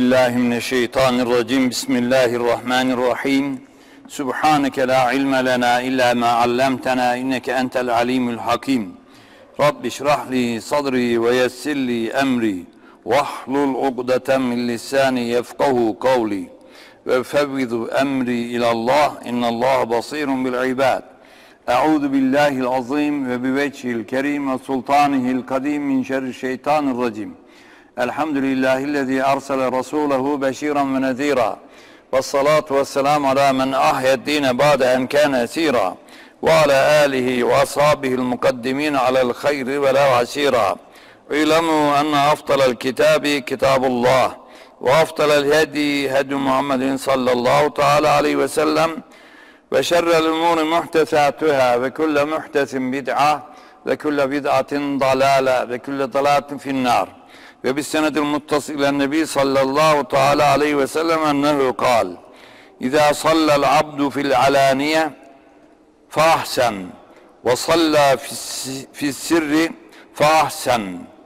Euzubillahimineşşeytanirracim. Bismillahirrahmanirrahim. Subhaneke la ilme lena illa ma allamtena inneke entel alimul hakim. Rabbi şrahli sadri ve yessirli emri vahlul ugdeten min lisani yefkahu kavli ve fevvidu emri ilallah innallaha basirun bil ibad. Euzu billahil azim ve bi vecihil kerim ve sultanihil kadim min şerri şeytanirracim. Elhamdülillahillezî arsale rasûlehu beşîran ve nezîrâ. Vessalâtu vesselâmu alâ men ahyed-dîne ba'de en kâne esîrâ. Ve alâ âlihi ve ashâbihil mukaddimîne alel hayri ve lâ hasîrâ. İlemû enne afdalel kitâbi kitâbullah. Ve afdalel hedî hedî Muhammedin sallallahu teâlâ aleyhi ve sellem. Ve şerrel umûri muhtesâtuhâ ve kulle muhtesin bid'a ve kulle bid'atin dalâle ve kulle dalâtin finnâr. Ve bis senedil muttasil ilen nebi sallallahu teala aleyhi ve sellem ennehu kal İzâ sallal abdu fil alâniye fahsen ve sallâ fis sirri fahsen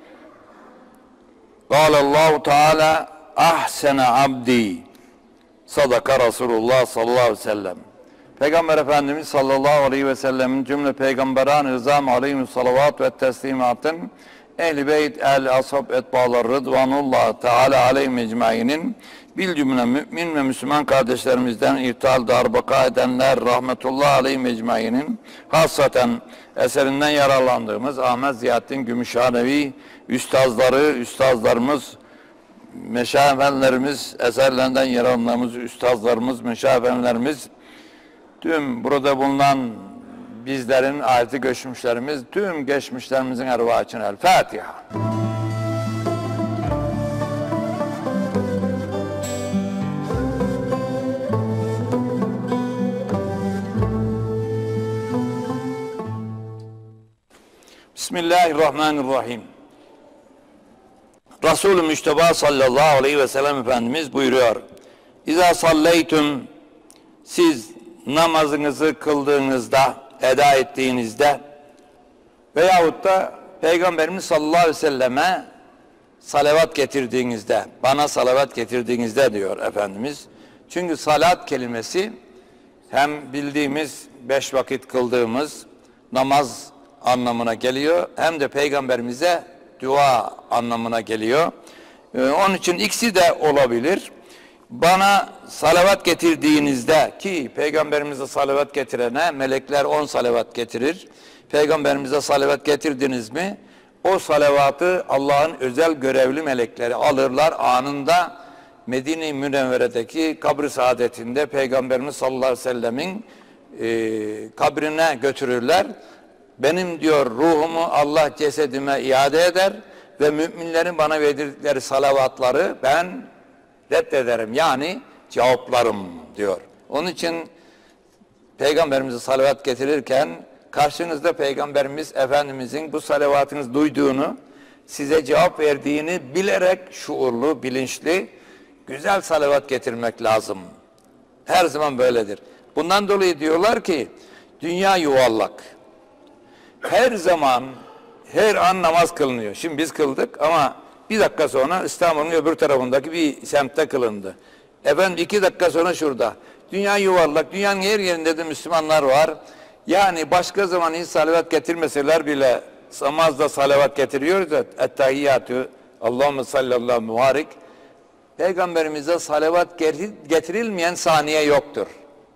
Kâlallahu teâlâ ahsene abdi sadaka Resulullah sallallahu aleyhi ve sellem. Peygamber Efendimiz sallallahu aleyhi ve sellemin cümle peygamberan-ı rızam aleyhim salavat ve teslimatın Ehl-i Beyt, Ehl-i Ashab, Etbâlar, Rıdvanullah Teala aleyhi mecmainin bil cümle mümin ve Müslüman kardeşlerimizden irtihal darbaka edenler rahmetullah aleyhi mecmainin hasaten eserinden yararlandığımız Ahmet Ziyaddin Gümüşhanevi üstazlarımız, meşayihlerimiz, eserlerinden yararlandığımız üstazlarımız, meşayihlerimiz, tüm burada bulunan bizlerin ahirete göçmüşlerimiz, tüm geçmişlerimizin ervahı için El Fatiha. Bismillahirrahmanirrahim. Resulü Müşteba sallallahu aleyhi ve sellem Efendimiz buyuruyor. İzâ salleytüm, siz namazınızı kıldığınızda, eda ettiğinizde veyahut da Peygamberimiz sallallahu aleyhi ve selleme salavat getirdiğinizde, bana salavat getirdiğinizde diyor Efendimiz. Çünkü salat kelimesi hem bildiğimiz 5 vakit kıldığımız namaz anlamına geliyor, hem de Peygamberimize dua anlamına geliyor. Onun için ikisi de olabilir. Bana salavat getirdiğinizde, ki Peygamberimize salavat getirene melekler 10 salavat getirir. Peygamberimize salavat getirdiniz mi, o salavatı Allah'ın özel görevli melekleri alırlar, anında Medine-i Münevvere'deki kabri saadetinde Peygamberimiz sallallahu aleyhi ve sellemin kabrine götürürler. Benim diyor ruhumu Allah cesedime iade eder ve müminlerin bana verdikleri salavatları ben reddederim, yani cevaplarım diyor. Onun için Peygamberimize salavat getirirken karşınızda Peygamberimiz Efendimizin bu salavatınızı duyduğunu, size cevap verdiğini bilerek şuurlu, bilinçli, güzel salavat getirmek lazım. Her zaman böyledir. Bundan dolayı diyorlar ki dünya yuvarlak. Her zaman, her an namaz kılınıyor. Şimdi biz kıldık ama bir dakika sonra İstanbul'un öbür tarafındaki bir semtte kılındı. Efendim 2 dakika sonra şurada. Dünya yuvarlak. Dünyanın her yerinde de Müslümanlar var. Yani başka zaman hiç salavat getirmeseler bile namazda salavat getiriyoruz. Ettehiyyatü Allahümme sallallahu muharik. Peygamberimize salavat getirilmeyen saniye yoktur.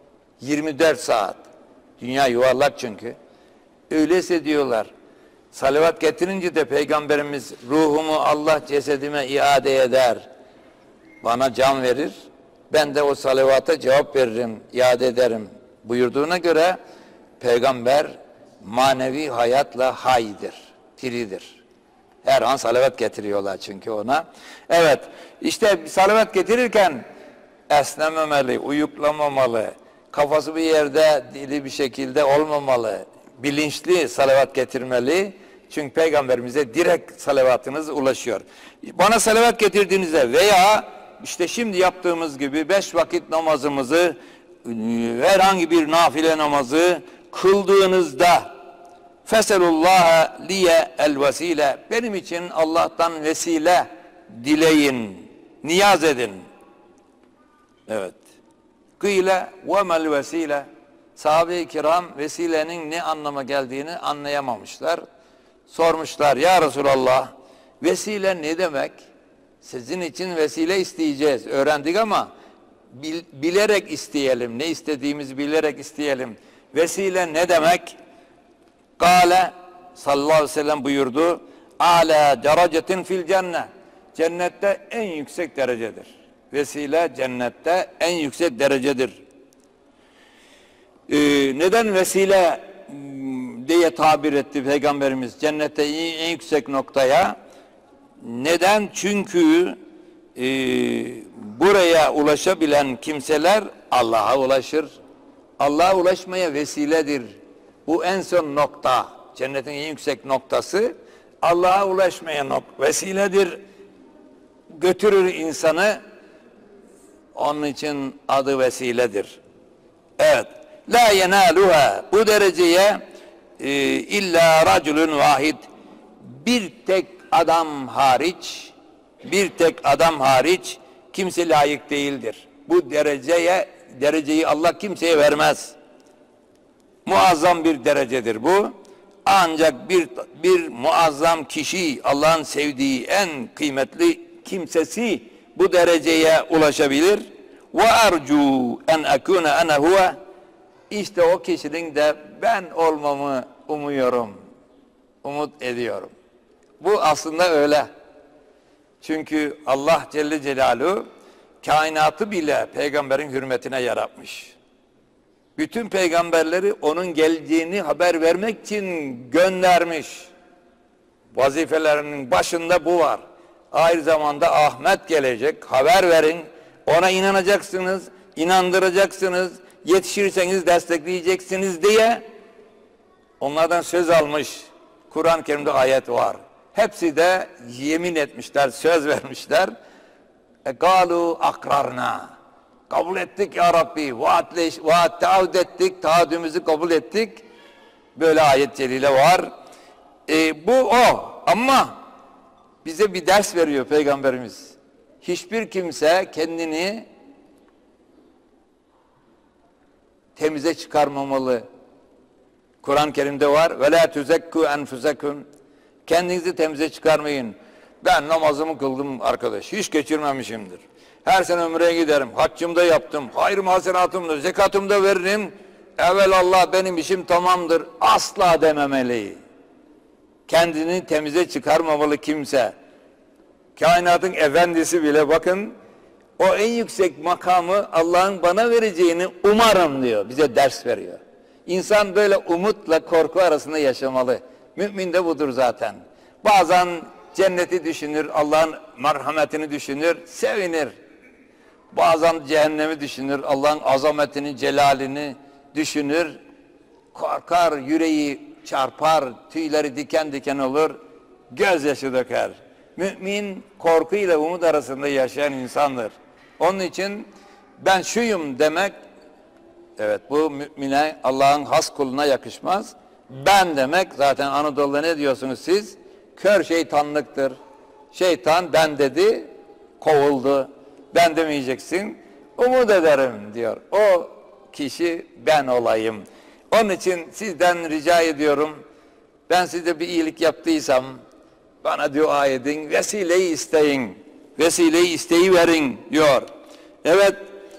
24 saat. Dünya yuvarlak çünkü. Öyleyse diyorlar, salavat getirince de Peygamberimiz ruhumu Allah cesedime iade eder, bana can verir, ben de o salavata cevap veririm, iade ederim buyurduğuna göre Peygamber manevi hayatla haydır, diridir. Her an salavat getiriyorlar çünkü ona. Evet, işte salavat getirirken esnememeli, uyuklamamalı, kafası bir yerde, dili bir şekilde olmamalı, bilinçli salavat getirmeli. Çünkü Peygamberimize direkt salavatınız ulaşıyor. Bana salavat getirdiğinizde veya işte şimdi yaptığımız gibi 5 vakit namazımızı, herhangi bir nafile namazı kıldığınızda feselullaha liye el vesile, benim için Allah'tan vesile dileyin niyaz edin. Evet. Kıyle ve mel vesile. Sahabe-i kiram vesilenin ne anlama geldiğini anlayamamışlar. Sormuşlar, ya Resulallah, vesile ne demek? Sizin için vesile isteyeceğiz. Öğrendik ama bilerek isteyelim. Ne istediğimizi bilerek isteyelim. Vesile ne demek? Kale sallallahu aleyhi ve sellem buyurdu. Ala derecetin fil cennet. Cennette en yüksek derecedir. Vesile cennette en yüksek derecedir. Neden vesile diye tabir etti Peygamberimiz cennette en yüksek noktaya? Neden? Çünkü buraya ulaşabilen kimseler Allah'a ulaşır. Allah'a ulaşmaya vesiledir. Bu en son nokta. Cennetin en yüksek noktası Allah'a ulaşmaya vesiledir. Götürür insanı. Onun için adı vesiledir. Evet. La yenaluha. Bu dereceye illa raculun vahid. Bir tek adam hariç kimse layık değildir. Bu dereceyi Allah kimseye vermez. Muazzam bir derecedir bu. Ancak bir muazzam kişi, Allah'ın sevdiği en kıymetli kimsesi bu dereceye ulaşabilir. Ve arju en akuna ana huve. İşte o kişinin de ben olmamı umut ediyorum. Bu aslında öyle. Çünkü Allah Celle Celaluhu kainatı bile peygamberin hürmetine yaratmış. Bütün peygamberleri onun geleceğini haber vermek için göndermiş. Vazifelerinin başında bu var. Aynı zamanda Ahmet gelecek, haber verin. Ona inanacaksınız, inandıracaksınız, yetişirseniz destekleyeceksiniz diye onlardan söz almış. Kur'an-ı Kerim'de ayet var. Hepsi de yemin etmişler, söz vermişler. Galu akrarna. Kabul ettik ya Rabbi. Vaat taahhüt ettik, taahhüdümüzü kabul ettik. Böyle ayet celile var. Bu o. Ama bize bir ders veriyor Peygamberimiz. Hiçbir kimse kendini temize çıkarmamalı. Kur'an-ı Kerim'de var. Ve la tuzekku enfusakum. Kendinizi temize çıkarmayın. Ben namazımı kıldım arkadaş. Hiç geçirmemişimdir. Her sene ömreye giderim. Haccımda yaptım. Hayrım hasenatımda, zekatımda veririm. Evelallah benim işim tamamdır. Asla dememeli. Kendini temize çıkarmamalı kimse. Kainatın efendisi bile bakın o en yüksek makamı Allah'ın bana vereceğini umarım diyor. Bize ders veriyor. İnsan böyle umutla korku arasında yaşamalı. Mümin de budur zaten. Bazen cenneti düşünür, Allah'ın merhametini düşünür, sevinir. Bazen cehennemi düşünür, Allah'ın azametini, celalini düşünür. Korkar, yüreği çarpar, tüyleri diken diken olur, gözyaşı döker. Mümin korku ile umut arasında yaşayan insandır. Onun için ben şuyum demek, evet bu mümine, Allah'ın has kuluna yakışmaz. Ben demek, zaten Anadolu'da ne diyorsunuz siz? Kör şeytanlıktır. Şeytan ben dedi, kovuldu. Ben demeyeceksin, umut ederim diyor. O kişi ben olayım. Onun için sizden rica ediyorum, ben size bir iyilik yaptıysam, bana dua edin, vesileyi isteyin. Vesileyi isteyiverin diyor. Evet,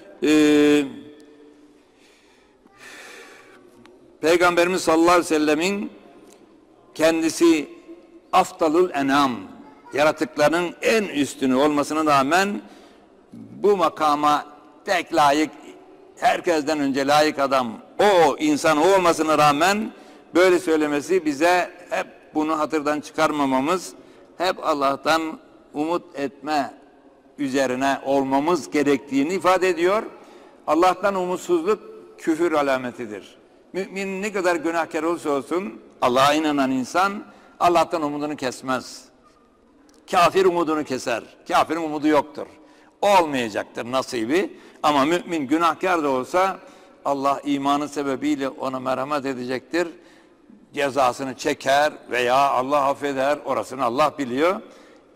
Peygamberimiz sallallahu aleyhi ve sellemin kendisi afdalul enam, yaratıkların en üstünü olmasına rağmen bu makama tek layık, herkesten önce layık adam o insan o olmasına rağmen böyle söylemesi bize hep bunu hatırdan çıkarmamamız, hep Allah'tan umut etme üzerine olmamız gerektiğini ifade ediyor. Allah'tan umutsuzluk küfür alametidir. Mümin ne kadar günahkar olursa olsun Allah'a inanan insan Allah'tan umudunu kesmez. Kafir umudunu keser. Kafirin umudu yoktur. Olmayacaktır nasibi. Ama mümin günahkar da olsa Allah imanı sebebiyle ona merhamet edecektir. Cezasını çeker veya Allah affeder. Orasını Allah biliyor.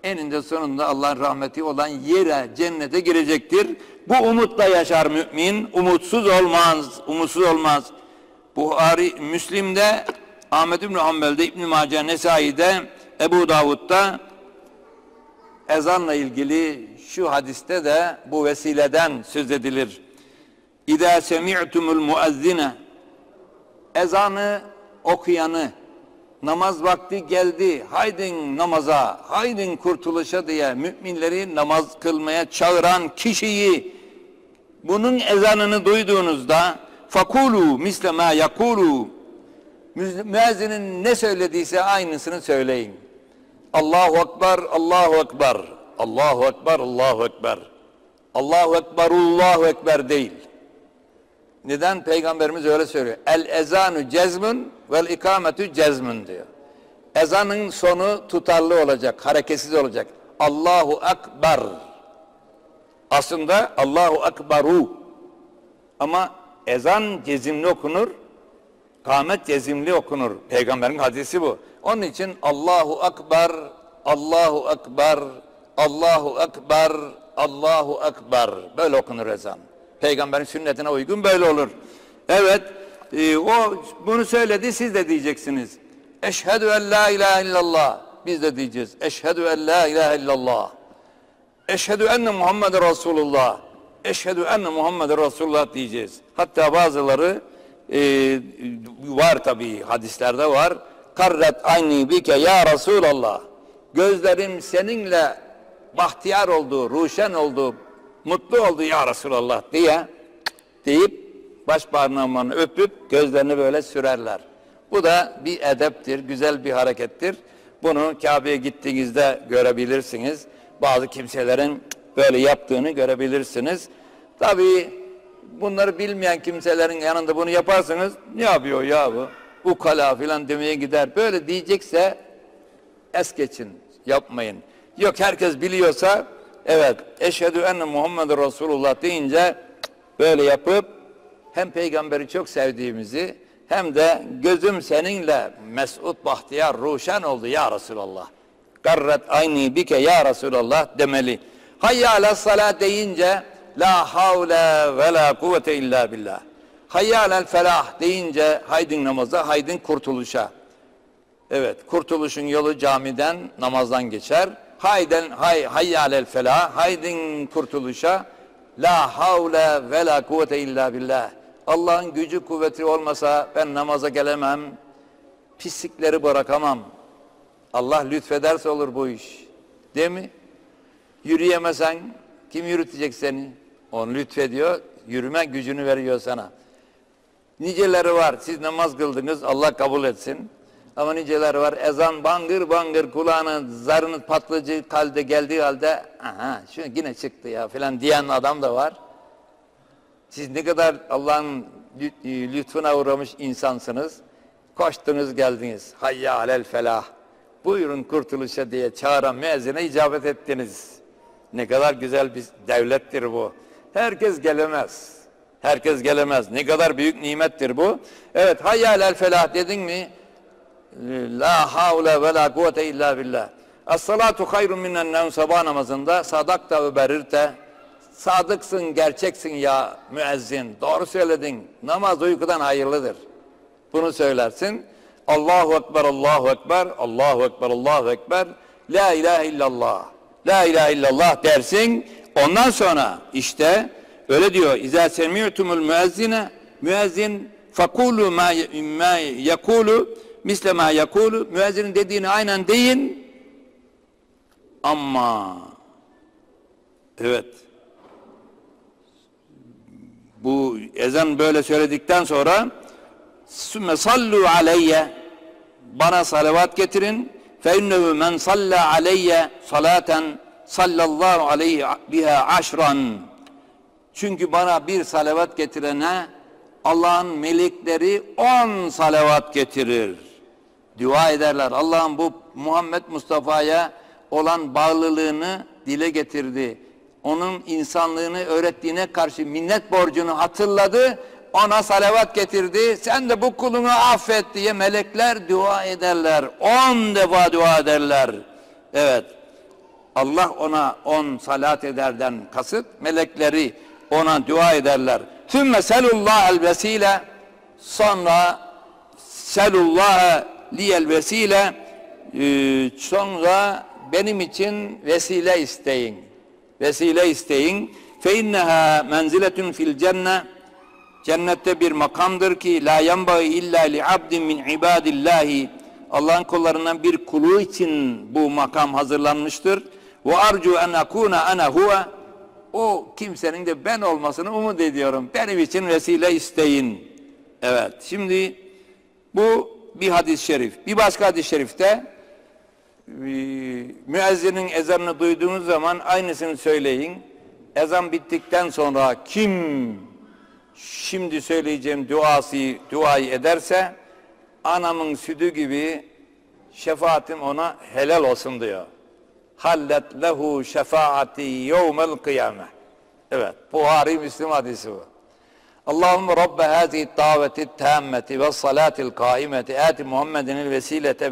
eninde sonunda Allah'ın rahmeti olan yere, cennete girecektir. Bu umutla yaşar mümin, umutsuz olmaz, umutsuz olmaz. Buhari, Müslim'de, Ahmed İbn Hanbel'de, İbn Mace, Nesai'de, Ebu Davud'da ezanla ilgili şu hadiste de bu vesileden söz edilir. İzâ semi'tumul muezzine, ezanı okuyanı, namaz vakti geldi, haydin namaza, haydin kurtuluşa diye müminleri namaz kılmaya çağıran kişiyi, bunun ezanını duyduğunuzda fakulu misle ma yakulu, müezzinin ne söylediyse aynısını söyleyin. Allahu Ekber, Allahu Ekber, Allahu Ekber, Allahu Ekber, Allahu Ekber, Allahu Ekber değil. Neden? Peygamberimiz öyle söylüyor. El ezanu cezmun vel ikametü cezmun diyor. Ezanın sonu tutarlı olacak, hareketsiz olacak. Allahu Ekber. Aslında Allahu Ekberu. Ama ezan cezimli okunur, kâmet cezimli okunur. Peygamberin hadisi bu. Onun için Allahu Ekber, Allahu Ekber, Allahu Ekber, Allahu Ekber. Böyle okunur ezan. Peygamberin sünnetine uygun böyle olur. Evet, o bunu söyledi, siz de diyeceksiniz. Eşhedü en la ilahe illallah. Biz de diyeceğiz. Eşhedü en la ilahe illallah. Eşhedü enne Muhammeden Resulullah. Eşhedü enne Muhammeden Resulullah diyeceğiz. Hatta bazıları var tabii, hadislerde var. Karret ayni bike ya Resulallah. Gözlerim seninle bahtiyar oldu, ruşen oldu, mutlu oldu ya Resulallah deyip baş parmağını öpüp gözlerini böyle sürerler. Bu da bir edeptir, güzel bir harekettir. Bunu Kabe'ye gittiğinizde görebilirsiniz. Bazı kimselerin böyle yaptığını görebilirsiniz. Tabii bunları bilmeyen kimselerin yanında bunu yaparsanız ne yapıyor ya bu? Ukala filan demeye gider. Böyle diyecekse es geçin, yapmayın. Yok herkes biliyorsa evet, eşhedü enne Muhammeden Resulullah deyince böyle yapıp hem peygamberi çok sevdiğimizi hem de gözüm seninle mesut bahtiyar ruşen oldu ya Resulallah. Garret ayni bike ya Resulallah demeli. Hayya ala salat deyince la havle ve la kuvvete illa billah. Hayya alel felah deyince haydin namaza, haydin kurtuluşa. Evet, kurtuluşun yolu camiden, namazdan geçer. Hayya alel felah, haydin kurtuluşa. La havle ve la kuvvete illa billah. Allah'ın gücü kuvveti olmasa ben namaza gelemem, pislikleri bırakamam. Allah lütfederse olur bu iş. Değil mi? Yürüyemesen kim yürütecek seni? Onu lütfediyor, yürüme gücünü veriyor sana. Niceleri var, siz namaz kıldınız, Allah kabul etsin. Ama niceleri var, ezan bangır bangır kulağına zarınız patlıcı kalde geldiği halde aha şu yine çıktı ya filan diyen adam da var. Siz ne kadar Allah'ın lütfuna uğramış insansınız. Koştunuz geldiniz. Hayya alel felah. Buyurun kurtuluşa diye çağıran müezzine icabet ettiniz. Ne kadar güzel bir devlettir bu. Herkes gelemez. Herkes gelemez. Ne kadar büyük nimettir bu. Evet, hayya alel felah dedin mi? La havle ve la kuvvete illa billah. Es-salatu hayrun minen nevm, sabah namazında sadakta ve berirte. Sadıksın, gerçeksin ya müezzin. Doğru söyledin. Namaz uykudan hayırlıdır. Bunu söylersin. Allahu Ekber, Allahu Ekber, Allahu Ekber, Allahu Ekber. La ilahe illallah. La ilahe illallah dersin. Ondan sonra işte öyle diyor. İzâ semi'tumul müezzine, müezzin fakulu ma yakulu misle ma yakulu, müezzinin dediğini aynen deyin. Ama evet, bu ezan böyle söyledikten sonra sümme sallu aleyye, bana salavat getirin. Fe innehu men salla aleyye salaten sallallahu aleyhi biha aşran. Çünkü bana bir salavat getirene Allah'ın melekleri 10 salavat getirir. Dua ederler. Allah'ın bu Muhammed Mustafa'ya olan bağlılığını dile getirdi. Onun insanlığını öğrettiğine karşı minnet borcunu hatırladı. Ona salavat getirdi. Sen de bu kulunu affet diye melekler dua ederler. 10 defa dua ederler. Evet. Allah ona 10 salat ederden kasıt, melekleri ona dua ederler. Sümme selullahel vesile, sonra selullaha liyel vesile, sonra benim için vesile isteyin. Vesile isteyin. Fe inneha menziletun fil cennet. Cennette bir makamdır ki la yenbaghi illa li abdin min ibadillahi. Allah'ın kullarından bir kulu için bu makam hazırlanmıştır. Ve arju en akuna ana huve. O kimsenin de ben olmasını umut ediyorum. Benim için vesile isteyin. Evet. Şimdi bu bir hadis-i şerif. Bir başka hadis-i şerifte müezzinin ezanını duyduğunuz zaman aynısını söyleyin. Ezan bittikten sonra kim şimdi söyleyeceğim duayı ederse anamın sütü gibi şefaatim ona helal olsun diyor. Hallet lehu şefaati yevmel kıyame. Evet, Buhari Müslim hadisi bu. Allahümme Rabbe hâzihi daveti tâmmeti ve salatil kâimeti âti Muhammedinil vesilete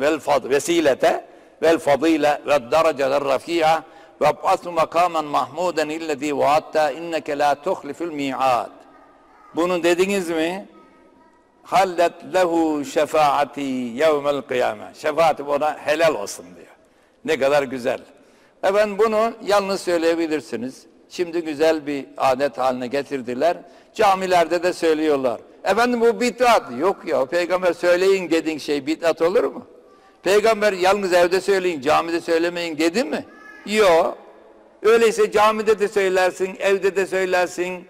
vel fadîle ve dereceler rafi'a ve ab'asnu makamen mahmuden illezî vaatta inneke la tuhliful mi'ad. Bunu dediniz mi? Hallet lehu şefaati yevmel kıyame. Şefaatim ona helal olsun diyor. Ne kadar güzel. Efendim bunu yalnız söyleyebilirsiniz. Şimdi güzel bir adet haline getirdiler. Camilerde de söylüyorlar. Efendim bu bid'at. Yok ya, peygamber söyleyin dediğin şey bid'at olur mu? Peygamber yalnız evde söyleyin, camide söylemeyin dedi mi? Yok. Öyleyse camide de söylersin, evde de söylersin,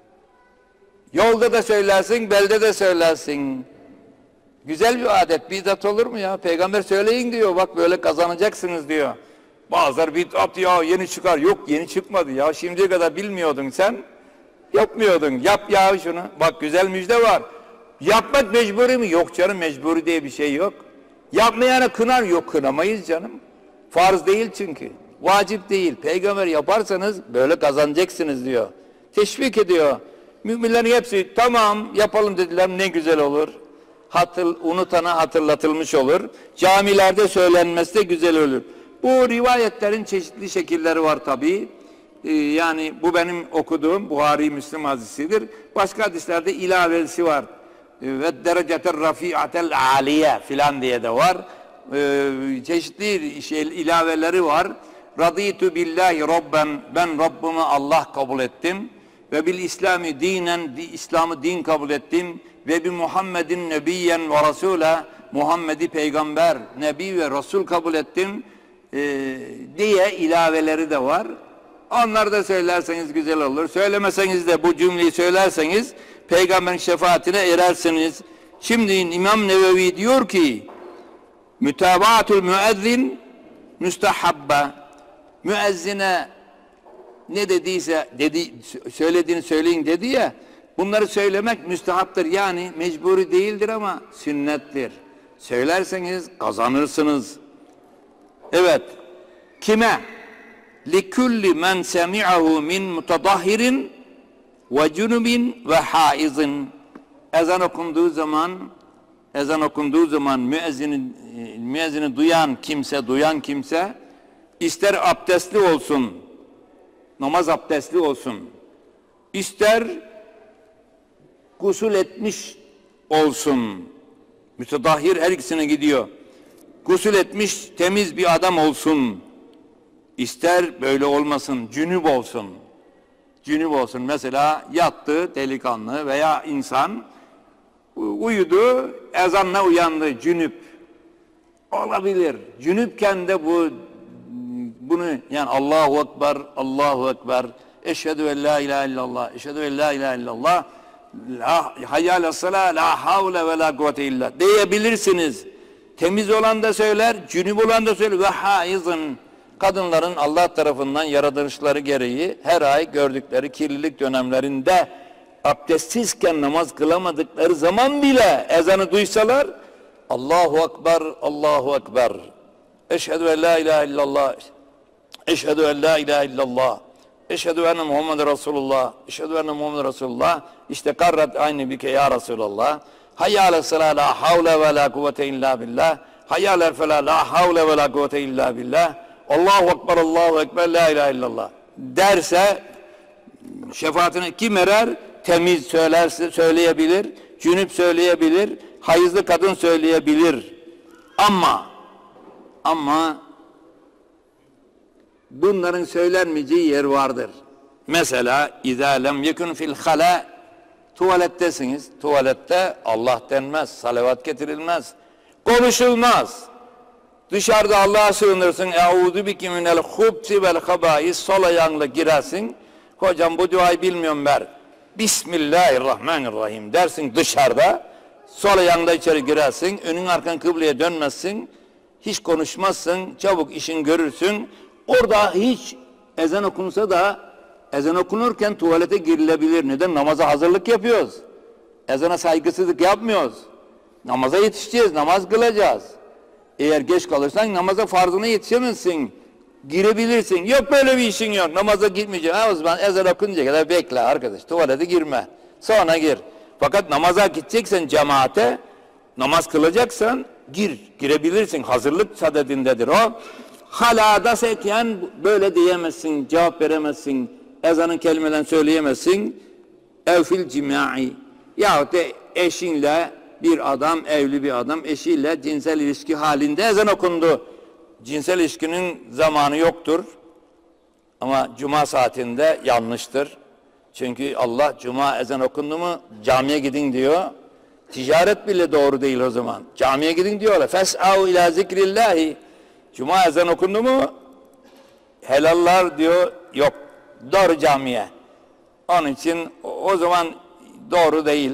yolda da söylersin, belde de söylersin. Güzel bir adet, bid'at olur mu ya? Peygamber söyleyin diyor, bak böyle kazanacaksınız diyor. Bazıları bid'at ya, yeni çıkar. Yok, yeni çıkmadı ya, şimdiye kadar bilmiyordun sen, yapmıyordun. Yap ya şunu, bak güzel müjde var. Yapmak mecburi mi? Yok canım, mecburi diye bir şey yok. Yapmayana kınar, yok kınamayız canım. Farz değil çünkü, vacip değil. Peygamber yaparsanız böyle kazanacaksınız diyor. Teşvik ediyor. Müminlerin hepsi tamam yapalım dediler, ne güzel olur. Unutana hatırlatılmış olur. Camilerde söylenmesi de güzel olur. Bu rivayetlerin çeşitli şekilleri var tabii. Yani bu benim okuduğum Buhari Müslim hadisidir. Başka hadislerde ilavesi var. Ve dereceter rafiatel aliye filan diye de var. Çeşitli ilaveleri var. Raditu billahi rabben, ben Rabbimi Allah kabul ettim. Ve bil İslami dinen, İslam'ı din kabul ettim. Ve bi Muhammedin nebiyyen ve rasule, Muhammed'i peygamber, nebi ve rasul kabul ettim diye ilaveleri de var. Onları da söylerseniz güzel olur. Söylemeseniz de bu cümleyi söylerseniz peygamberin şefaatine erersiniz. Şimdi İmam Nevevi diyor ki mütabaatul müezzin müstehabbe. Müezzine ne dediyse söylediğini söyleyin dedi ya, bunları söylemek müstehaptır, yani mecburi değildir ama sünnettir. Söylerseniz kazanırsınız. Evet. Kime? Likulli men semi'ahu min mutadahhirin ve cunubin ve haizin. Ezan okunduğu zaman müezzini duyan kimse ister abdestli olsun, namaz abdestli olsun, ister gusül etmiş olsun, mütedahhir her ikisine gidiyor. Gusül etmiş temiz bir adam olsun, ister böyle olmasın, cünüp olsun. Cünüp olsun, mesela yattı delikanlı veya insan, uyudu, ezanla uyandı, cünüp olabilir. Cünüpken de bunu yani Allahu Ekber, Allahu Ekber, eşhedü en la ilahe illallah, eşhedü en la ilahe illallah, hayyâle salâ, la havle ve la kuvvete illa diyebilirsiniz. Temiz olan da söyler, cünüp olan da söyler ve haizın. Kadınların Allah tarafından yaratılışları gereği her ay gördükleri kirlilik dönemlerinde abdestsizken namaz kılamadıkları zaman bile ezanı duysalar Allahu Ekber, Allahu Ekber, eşhedü en la ilahe illallah, eşhedü en la ilahe illallah, eşhedü enne Muhammed Resulullah, eşhedü enne Muhammed Resulullah, işte karrat aynı bike ya Resulallah, hayyâle salâ la havle ve la kuvvete illa billah, hayyâle felâ la havle ve la kuvvete illa billah, Allahu Ekber, Allahu Ekber, La ilahe illallah derse şefaatini kim erer? Temiz söylerse söyleyebilir, cünüp söyleyebilir, hayızlı kadın söyleyebilir. Ama bunların söylenmeyeceği yer vardır. Mesela izâ lem yekun fil halâ, tuvalettesiniz. Tuvalette Allah denmez, salavat getirilmez, konuşulmaz. Dışarıda Allah'a sığınırsın. Eûzü bike minel hubsi vel habâis, sol ayağınla girersin. Hocam bu duayı bilmiyorum ben. Bismillahirrahmanirrahim dersin dışarıda. Sol ayağınla içeri girersin. Önün arkan kıbleye dönmezsin. Hiç konuşmazsın. Çabuk işin görürsün. Orada hiç ezan okunsa da ezan okunurken tuvalete girilebilir. Neden? Namaza hazırlık yapıyoruz. Ezana saygısızlık yapmıyoruz. Namaza yetişeceğiz. Namaz kılacağız. Eğer geç kalırsan namaza farzına yetişemezsin. Girebilirsin. Yok böyle bir işin yok. Namaza gitmeyeceksin. O zaman ezan okununca kadar bekle arkadaş. Tuvalete girme. Sonra gir. Fakat namaza gideceksen cemaate, namaz kılacaksan girebilirsin. Hazırlık sadedindedir o. Halada seken böyle diyemezsin, cevap veremezsin. Ezanın kelimeden söyleyemezsin. Evfil cimai. Yahut da eşinle bir adam, evli bir adam eşiyle cinsel ilişki halinde ezan okundu. Cinsel ilişkinin zamanı yoktur. Ama cuma saatinde yanlıştır. Çünkü Allah cuma ezan okundu mu camiye gidin diyor. Ticaret bile doğru değil o zaman. Camiye gidin diyorlar. Fes'au ila zikrillahi. Cuma ezan okundu mu helallar diyor yok. Doğru camiye. Onun için o zaman doğru değil.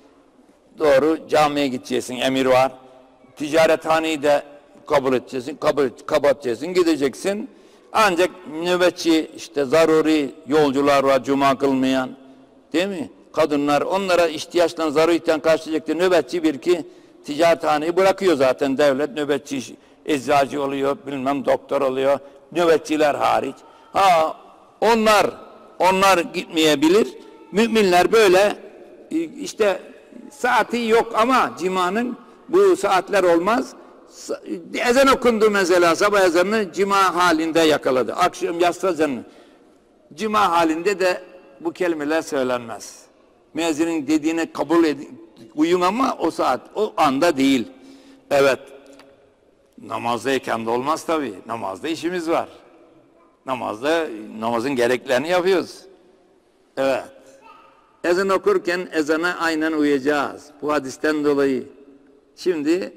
Doğru camiye gideceksin, emir var. Ticarethaneyi de kabul edeceksin, kapatacaksın, gideceksin. Ancak nöbetçi, işte zaruri yolcular var, cuma kılmayan, değil mi? Kadınlar, onlara ihtiyaçlarını, zaruri ihtiyaçlarını karşılayacak nöbetçi bir ki ticarethaneyi bırakıyor zaten devlet. Nöbetçi, eczacı oluyor, bilmem doktor oluyor, nöbetçiler hariç. Onlar gitmeyebilir. Müminler böyle işte saati yok ama cimanın bu saatler olmaz. Ezan okundu mesela, sabah ezanını cima halinde yakaladı. Akşam yatsı ezanını cima halinde de bu kelimeler söylenmez. Müezzinin dediğine kabul edin, uyun ama o saat, o anda değil. Evet. Namazdayken de olmaz tabii. Namazda işimiz var. Namazın gereklerini yapıyoruz. Evet. Ezan okurken ezana aynen uyacağız. Bu hadisten dolayı. Şimdi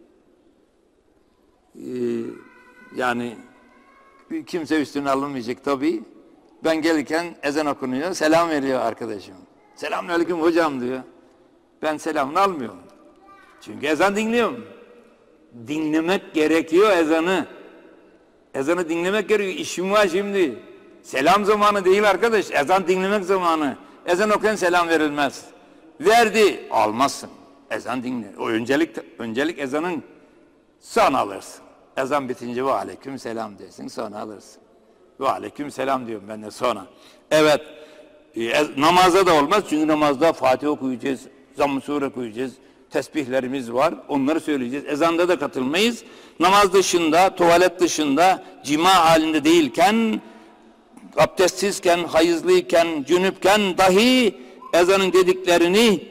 yani kimse üstüne alınmayacak tabii. Ben gelirken ezan okunuyor. Selam veriyor arkadaşım. Selamünaleyküm hocam diyor. Ben selamını almıyorum. Çünkü ezan dinliyorum. Dinlemek gerekiyor ezanı. Ezanı dinlemek gerekiyor. İşim var şimdi. Selam zamanı değil arkadaş. Ezan dinlemek zamanı. Ezan okuyan selam verilmez. Verdi. Almazsın. Ezan dinle. O öncelik ezanın, sonra alırsın. Ezan bitince ve aleyküm selam dersin, sonra alırsın. Ve aleyküm selam diyorum ben de sonra. Evet. Namazda da olmaz. Çünkü namazda Fatiha okuyacağız. Zamm-ı Sure okuyacağız. Tesbihlerimiz var. Onları söyleyeceğiz. Ezanda da katılmayız. Namaz dışında, tuvalet dışında, cima halinde değilken, abdestsizken, hayızlıyken, cünüpken dahi ezanın dediklerini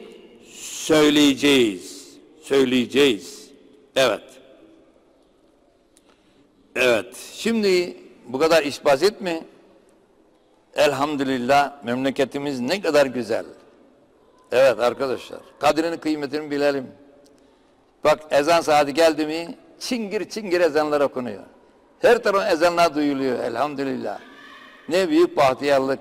söyleyeceğiz. Evet. Evet. Şimdi bu kadar iş basit mi? Elhamdülillah memleketimiz ne kadar güzel. Evet arkadaşlar. Kadrini kıymetini bilelim. Bak ezan saati geldi mi çingir çingir ezanlar okunuyor. Her taraftan ezanlar duyuluyor elhamdülillah. Ne büyük bahtiyarlık.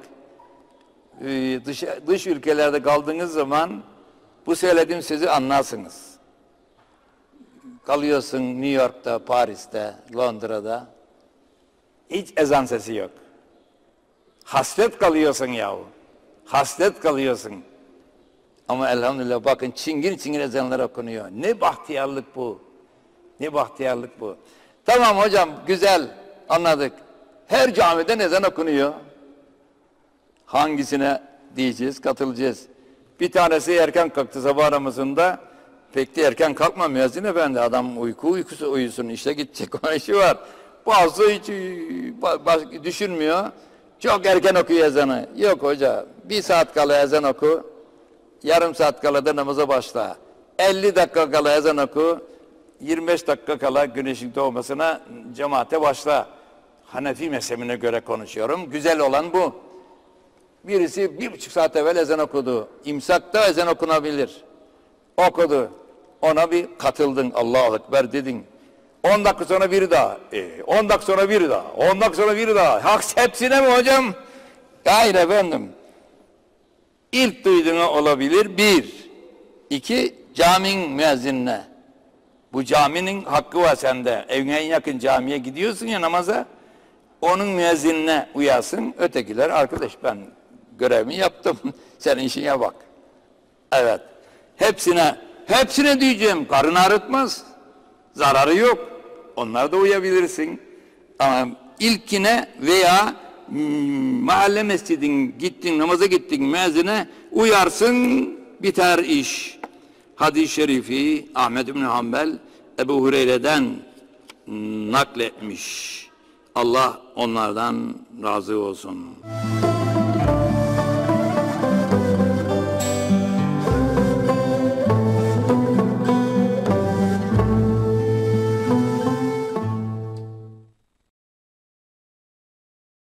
Dış ülkelerde kaldığınız zaman bu söylediğim sözü anlarsınız. Kalıyorsun New York'ta, Paris'te, Londra'da. Hiç ezan sesi yok. Hasret kalıyorsun yahu. Hasret kalıyorsun. Ama elhamdülillah bakın çingir çingir ezanlar okunuyor. Ne bahtiyarlık bu. Ne bahtiyarlık bu. Tamam hocam güzel anladık. Her camiden ezan okunuyor. Hangisine diyeceğiz, katılacağız. Bir tanesi erken kalktı sabah namazında. Pek de erken kalkma müezzin efendi. Adam uykusu uyusun, işe gidecek, o işi var. Bazı hiç düşünmüyor. Çok erken okuyor ezanı. Yok hoca, 1 saat kala ezan oku, yarım saat kala da namaza başla. 50 dakika kala ezan oku, 25 dakika kala güneşin doğmasına cemaate başla. Hanefi mezhebine göre konuşuyorum. Güzel olan bu. Birisi 1,5 saat evvel ezan okudu. İmsakta ezan okunabilir. Okudu. Ona bir katıldın. Allahu Ekber dedin. 10 dakika sonra biri daha. 10 dakika sonra biri daha. 10 dakika sonra biri daha. Hak hepsine mi hocam? Hayır efendim. İlk duyduğuna olabilir. 1. 2. Caminin müezzinine. Bu caminin hakkı var sende. Evine en yakın camiye gidiyorsun ya namaza. Onun müezzinine uyasın. Ötekiler arkadaş ben görevimi yaptım. Sen işine bak. Evet. Hepsine diyeceğim. Karın ağrıtmaz. Zararı yok. Onlara da uyabilirsin. Ama ilkine veya mahalle mescidin gittin, namaza gittin müezzine uyarsın, biter iş. Hadis-i şerifi Ahmed İbn Hanbel Ebu Hureyre'den nakletmiş. Allah onlardan razı olsun.